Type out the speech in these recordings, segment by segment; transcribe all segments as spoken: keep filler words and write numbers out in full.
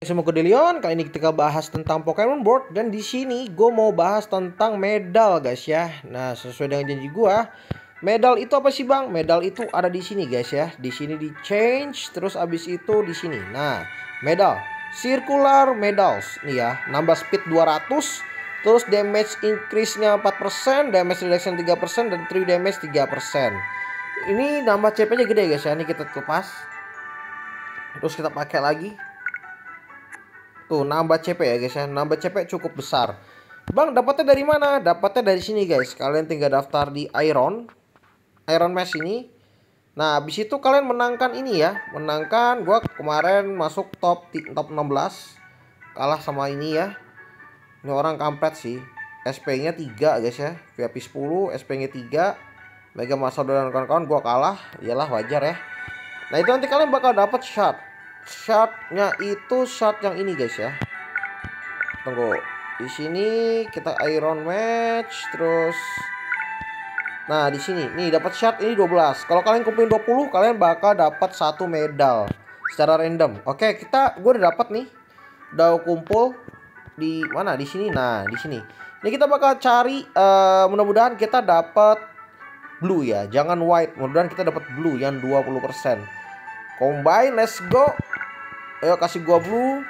Semua Kodelion, kali ini kita bahas tentang Pokemon Board dan di sini gue mau bahas tentang medal guys ya. Nah, sesuai dengan janji gue, medal itu apa sih bang? Medal itu ada di sini guys ya. Di sini di change, terus abis itu di sini. Nah, medal circular medals nih ya, nambah speed dua ratus, terus damage increase-nya empat persen, damage reduction tiga persen dan true damage tiga persen. Ini nambah C P-nya gede guys ya. Ini kita lepas. Terus kita pakai lagi. Tuh nambah C P ya guys ya. Nambah C P cukup besar. Bang dapatnya dari mana? Dapatnya dari sini guys. Kalian tinggal daftar di Iron Iron Mesh ini. Nah habis itu kalian menangkan ini ya. Menangkan. Gua kemarin masuk top top enam belas. Kalah sama ini ya. Ini orang kampret sih. S P nya tiga guys ya. V I P sepuluh, S P nya tiga. Mega Masa dan kawan-kawan gua kalah. Iyalah wajar ya. Nah itu nanti kalian bakal dapat shot. Shotnya itu shot yang ini guys ya. Tunggu. Di sini kita Iron Match terus. Nah, di sini nih dapat shot ini dua belas. Kalau kalian kumpulin dua puluh, kalian bakal dapat satu medal secara random. Oke, kita gue udah dapat nih. Udah kumpul di mana? Di sini. Nah, di sini. Ini kita bakal cari uh, mudah-mudahan kita dapat blue ya. Jangan white. Mudah-mudahan kita dapat blue yang dua puluh persen. Combine, let's go. Ayo kasih gua blue.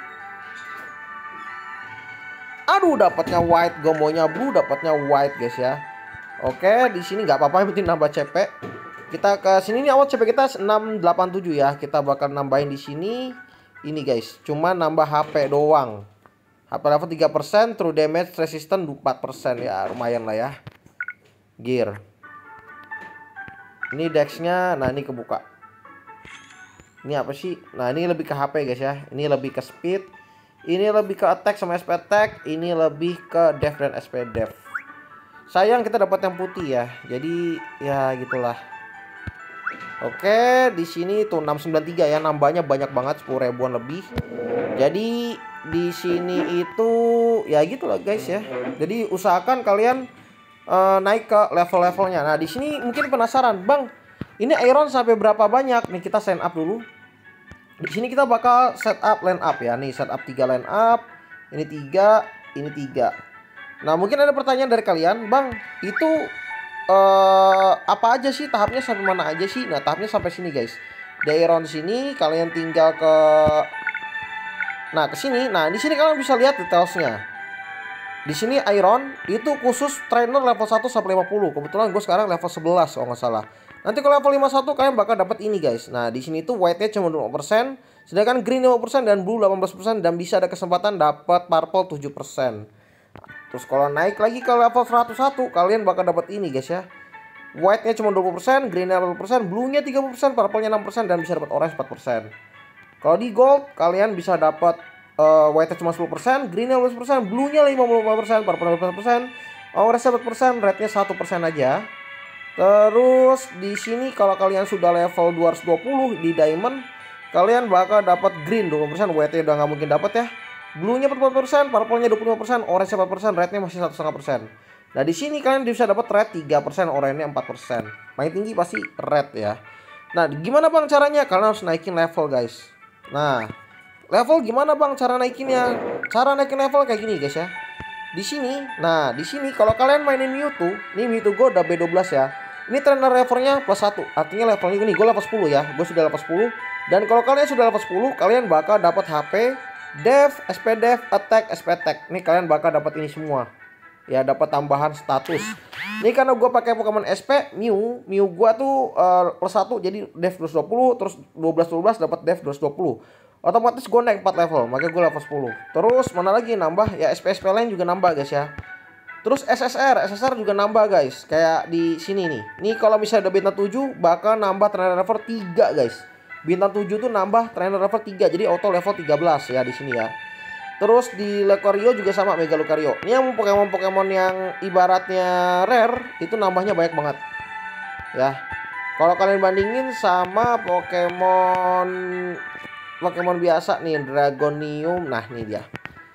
Aduh, dapatnya white. Gua maunya blue, dapatnya white guys ya. Oke, di sini nggak apa-apa, yang penting nambah C P. Kita ke sini nih, awal C P kita enam delapan tujuh ya. Kita bakal nambahin di sini. Ini guys, cuma nambah H P doang. H P level tiga persen, true damage resistant empat persen ya, lumayan lah ya. Gear. Ini dex-nya, nah ini kebuka. Ini apa sih? Nah ini lebih ke H P guys ya. Ini lebih ke speed. Ini lebih ke attack sama S P attack. Ini lebih ke def dan S P def. Sayang kita dapat yang putih ya. Jadi ya gitulah. Oke, di sini tuh enam sembilan tiga ya. Nambahnya banyak banget, sepuluh ribuan lebih. Jadi di sini itu ya gitulah guys ya. Jadi usahakan kalian uh, naik ke level-levelnya. Nah di sini mungkin penasaran, bang. Ini Iron sampai berapa banyak? Nih kita sign up dulu. Di sini kita bakal setup line up ya. Nih setup tiga line up. Ini tiga, ini tiga. Nah, mungkin ada pertanyaan dari kalian, "Bang, itu uh, apa aja sih tahapnya, sampai mana aja sih?" Nah, tahapnya sampai sini, guys. Di Iron sini kalian tinggal ke Nah, ke sini. Nah, di sini kalian bisa lihat detailsnya. Di sini Iron itu khusus trainer level satu sampai lima puluh. Kebetulan gue sekarang level sebelas kalau nggak salah. Nanti kalau level lima puluh satu kalian bakal dapat ini guys. Nah, di sini tuh white-nya cuma dua puluh persen, sedangkan green lima puluh persen dan blue delapan belas persen, dan bisa ada kesempatan dapat purple tujuh persen. Terus kalau naik lagi ke level seratus satu, kalian bakal dapat ini guys ya. White-nya cuma dua puluh persen, green-nya delapan puluh persen, blue-nya tiga puluh persen, purple-nya enam persen, dan bisa dapat orange empat persen. Kalau di gold kalian bisa dapat Uh, white-nya cuma sepuluh persen, green-nya lima belas persen, blue-nya lima puluh lima persen, purple-nya lima belas persen, orange-nya empat persen, red-nya satu persen aja. Terus di sini kalau kalian sudah level dua ratus dua puluh di diamond, kalian bakal dapat green dua puluh persen, white-nya udah nggak mungkin dapat ya. Blue-nya empat puluh persen, purple-nya dua puluh lima persen, orange-nya empat persen, red-nya masih satu koma lima persen. Nah, di sini kalian bisa dapat red tiga persen, orange-nya empat persen. Paling tinggi pasti red ya. Nah, gimana Bang caranya? Kalian harus naikin level, guys. Nah, level gimana Bang cara naikinnya? Cara naikin level kayak gini guys ya. Di sini, nah di sini kalau kalian mainin Mewtwo, nih Mewtwo gue udah B dua belas ya. Ini trainer levelnya plus satu, artinya levelnya gini, gue level sepuluh ya. Gue sudah level sepuluh. Dan kalau kalian sudah level sepuluh, kalian bakal dapat H P, def, S P def, attack, S P attack. Nih kalian bakal dapat ini semua. Ya, dapat tambahan status. Ini karena gue pakai Pokemon S P Mew, Mew gue tuh uh, plus satu, jadi def dua ratus dua puluh, terus dua belas dua belas dapat def dua ratus dua puluh. Otomatis gue naik empat level, makanya gue level sepuluh. Terus mana lagi nambah ya, S P S P lain juga nambah guys ya. Terus S S R, S S R juga nambah guys. Kayak di sini nih. Nih kalau misalnya udah bintang tujuh bakal nambah trainer level tiga guys. Bintang tujuh tuh nambah trainer level tiga, jadi auto level tiga belas ya di sini ya. Terus di Lucario juga sama, Mega Lucario. Ini yang Pokemon-Pokemon yang ibaratnya rare itu nambahnya banyak banget. Ya. Kalau kalian bandingin sama Pokemon Pokemon biasa nih, Dragonium. Nah, ini dia.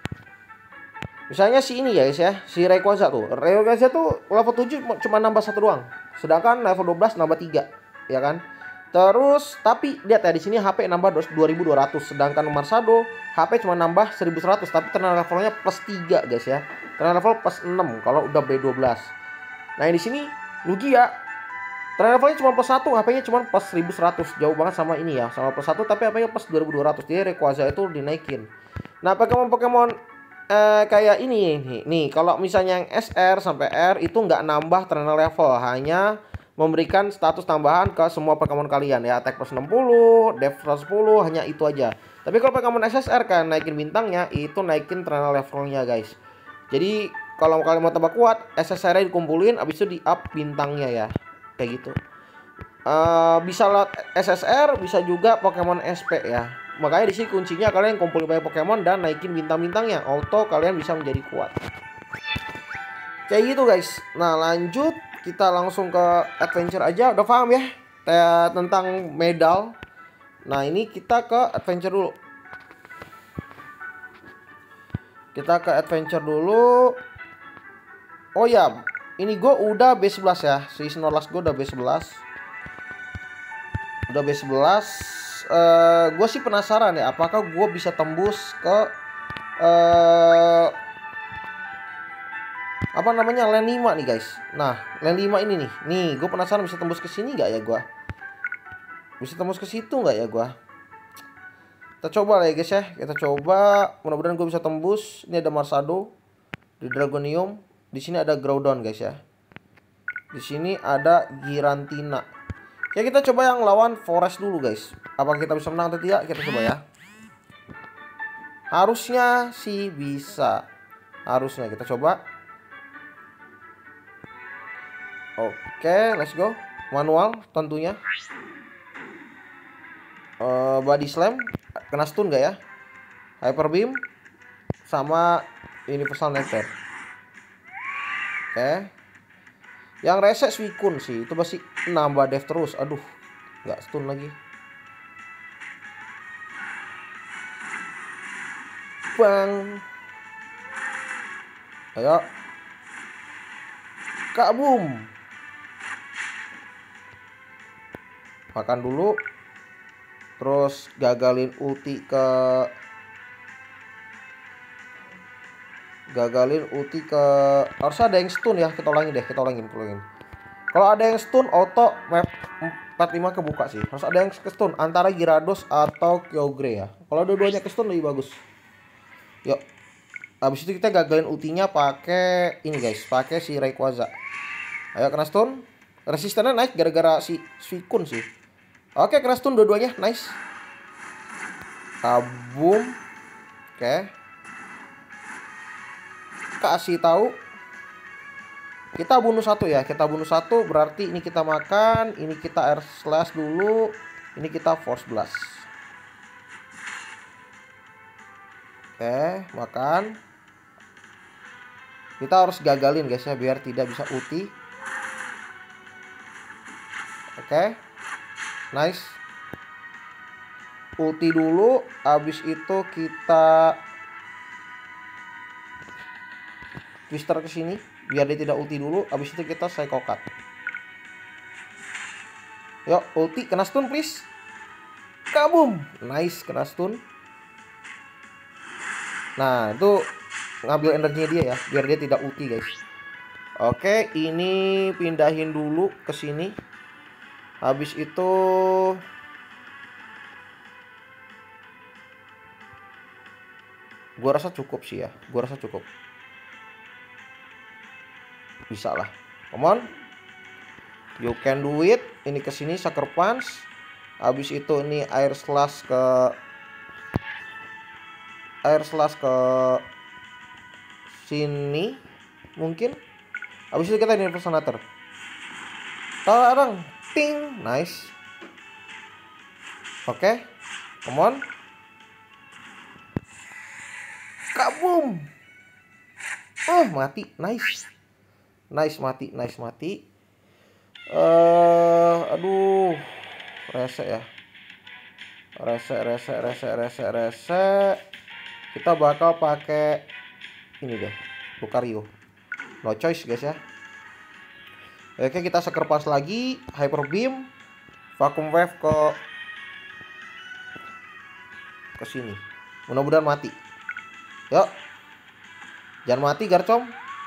Misalnya si ini ya guys ya, si Rayquaza tuh. Rayquaza tuh level tujuh cuma nambah satu doang. Sedangkan level dua belas nambah tiga, ya kan? Terus tapi lihat ya di sini H P nambah dua ribu dua ratus, sedangkan Marsado H P cuma nambah seribu seratus, tapi tenaga levelnya plus tiga guys ya. Tenaga level plus enam kalau udah B dua belas. Nah, di sini Lugia tenaga levelnya cuma plus satu, H P-nya cuma plus seribu seratus. Jauh banget sama ini ya, sama plus satu tapi H P-nya plus dua ribu dua ratus. Jadi Rayquaza itu dinaikin. Nah, Pokemon-Pokemon eh, kayak ini nih. Nih, kalau misalnya yang S R sampai R itu nggak nambah tenaga level, hanya memberikan status tambahan ke semua Pokemon kalian ya. Attack plus enam puluh, Def seratus sepuluh, hanya itu aja. Tapi kalau Pokemon S S R kan naikin bintangnya, itu naikin tenaga levelnya guys. Jadi kalau kalian mau tambah kuat, S S R-nya dikumpulin, abis itu di up bintangnya ya. Kayak gitu. Uh, bisa lewat S S R, bisa juga Pokemon S P ya. Makanya di sini kuncinya kalian kumpulin banyak Pokemon dan naikin bintang-bintangnya. Auto kalian bisa menjadi kuat. Kayak gitu guys. Nah, lanjut kita langsung ke adventure aja. Udah paham ya tentang medal. Nah, ini kita ke adventure dulu. Kita ke adventure dulu. Oh ya, ini gue udah B sebelas ya. Si Snorlax gue udah B sebelas. Udah B sebelas. uh, Gue sih penasaran ya, apakah gue bisa tembus ke uh, apa namanya, lane lima nih guys. Nah, lane lima ini nih. Nih, gue penasaran bisa tembus ke sini gak ya gue? Bisa tembus ke situ gak ya gue? Kita coba lah ya guys ya. Kita coba, mudah-mudahan gue bisa tembus. Ini ada Marsado di Dragonium. Di sini ada Groudon guys ya. Di sini ada Giratina. Ya, kita coba yang lawan Forest dulu guys. Apakah kita bisa menang atau tidak? Kita coba ya. Harusnya sih bisa. Harusnya kita coba. Oke, let's go. Manual tentunya. uh, Body Slam. Kena stun gak ya? Hyper Beam. Sama Universal Nectar. Oke. Yang reset Suicune sih. Itu pasti nambah def terus. Aduh, gak stun lagi. Bang. Ayo. Kak Boom. Makan dulu. Terus gagalin ulti ke Gagalin ulti ke harus ada yang stun ya. Kita ulangin deh, kita ulangin, kita ulangin. Kalau ada yang stun auto map empat puluh lima kebuka sih. Harus ada yang stun antara Gyarados atau Kyogre ya. Kalau dua-duanya ke stun lebih bagus. Yuk. Habis itu kita gagalin ultinya pakai ini guys, pakai si Rayquaza. Ayo, kena stun. Resistannya naik gara-gara si Suicune sih. Oke, kena stun dua-duanya, nice. Kabum. Oke. Kasih tahu. Kita bunuh satu ya, kita bunuh satu berarti ini kita makan, ini kita air slash dulu, ini kita force blast. Oke, makan. Kita harus gagalin guys ya biar tidak bisa ulti. Oke. Nice. Ulti dulu, habis itu kita twister ke sini biar dia tidak ulti dulu, habis itu kita Psycho Cut. Yuk, ulti, kena stun please. Kabum. Nice, kena stun. Nah, itu ngambil energinya dia ya biar dia tidak ulti guys. Oke, ini pindahin dulu ke sini. Habis itu gua rasa cukup sih ya. Gua rasa cukup. Bisa lah. Come on. You can do it. Ini ke sini Sucker Punch. Habis itu ini air slash ke air slash ke sini mungkin. Habis itu kita Universal Nectar. Tarang, ting, nice. Oke. Okay. Come on. Kabum. Oh, mati. Nice. Nice mati, nice mati. Eh, uh, aduh. Rese ya. Rese, rese, rese, rese, rese. Kita bakal pakai ini deh, Lucario. No choice guys ya. Oke, kita Sucker Punch lagi, Hyper Beam, Vacuum wave ke ke sini. Mudah-mudahan mati. Yuk. Jangan mati Garchomp.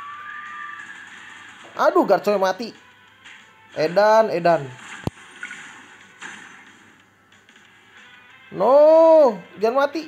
Aduh, Garchomp mati. Edan, edan. No, jangan mati.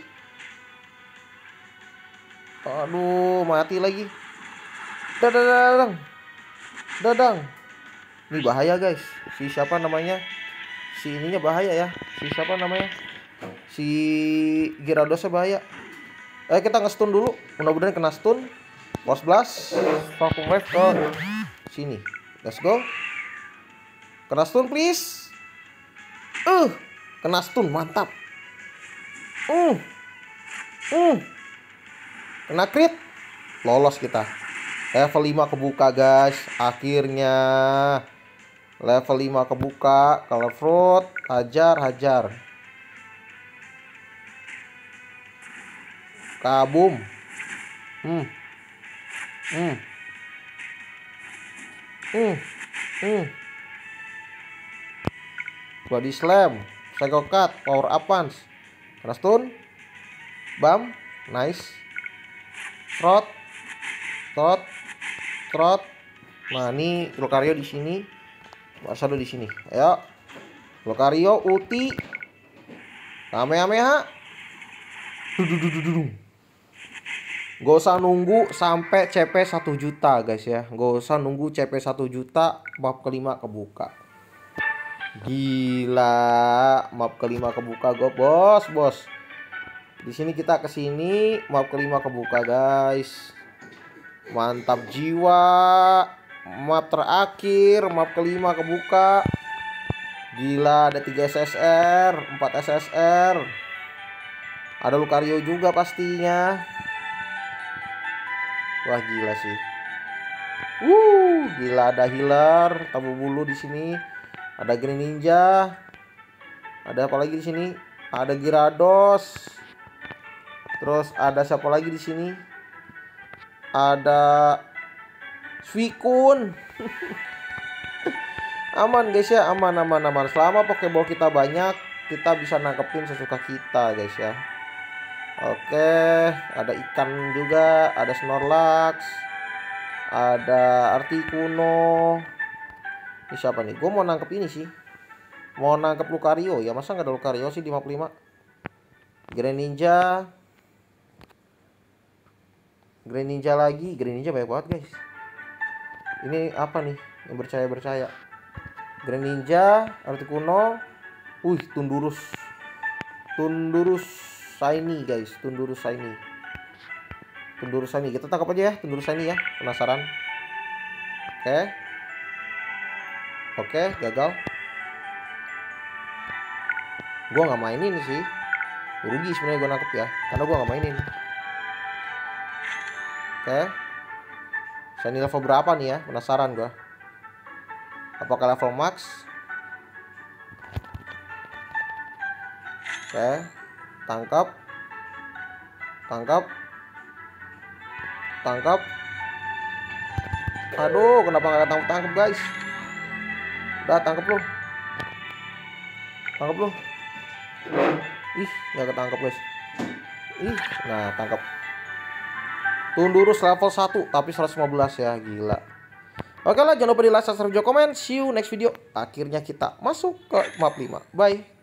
Aduh, mati lagi. Dadang, dadang. Dadang. Ini bahaya guys. Si siapa namanya? Si ininya bahaya ya. Si siapa namanya? Si Gyarados bahaya. Eh kita nge-stun dulu. Mudah-mudahan kena stun. Force Blast. Vacuum Wave ke sini. Let's go. Kena stun please. Uh, kena stun, mantap. Uh. Uh. Kena crit. Lolos kita. Level lima kebuka guys. Akhirnya level lima kebuka. Color Fruit. Hajar, hajar. Kabum. Hmm. Hmm. Hmm. Hmm. Body Slam. Psycho Cut. Power Up Punch. Kena stun. Bam. Nice. Trot. Trot. Trot. Nah, ini Lucario di sini. Marcelo di sini. Ayo. Lucario ulti. Kamehameha. Dudududududung. Gak usah nunggu sampai C P satu juta guys ya. Gak usah nunggu C P satu juta. Map kelima kebuka. Gila, map kelima kebuka go bos, bos. Di sini kita ke sini, map kelima kebuka guys. Mantap jiwa. Map terakhir, map kelima kebuka. Gila, ada tiga S S R, empat S S R. Ada Lucario juga pastinya. Wah gila sih. Wuh, gila ada healer, tabu bulu di sini. Ada Greninja. Ada apa lagi di sini? Ada Gyarados. Terus ada siapa lagi di sini? Ada Suicune. Aman guys ya, aman aman aman. Selama Pokeball kita banyak, kita bisa nangkepin sesuka kita guys ya. Oke, ada ikan juga, ada Snorlax, ada Articuno. Ini siapa nih? Gue mau nangkep ini sih. Mau nangkep Lucario ya, masa nggak ada Lucario sih di map lima? Greninja. Greninja lagi, Greninja banyak banget guys. Ini apa nih yang bercahaya-bercahaya? Greninja, Articuno. Wih, Tundurus. Tundurus Shiny guys, Tundurus Shiny. Tundurus Shiny, kita tangkap aja ya Tundurus Shiny ya, penasaran. Oke. Oke, gagal. Gua nggak mainin sih. Rugi sebenarnya gua nangkep ya, karena gua nggak mainin. Oke. Shiny level berapa nih ya? Penasaran gua. Apakah level max? Oke. Tangkap. Tangkap. Tangkap. Aduh, kenapa nggak tangkap tangkap guys? Udah tangkap lu. Tangkap lu. Ih, nggak ketangkap guys. Ih, nah tangkap. Tundurus level satu tapi seratus lima belas ya, gila. Oke lah, jangan lupa di like, subscribe, komen. See you next video. Akhirnya kita masuk ke map lima. Bye.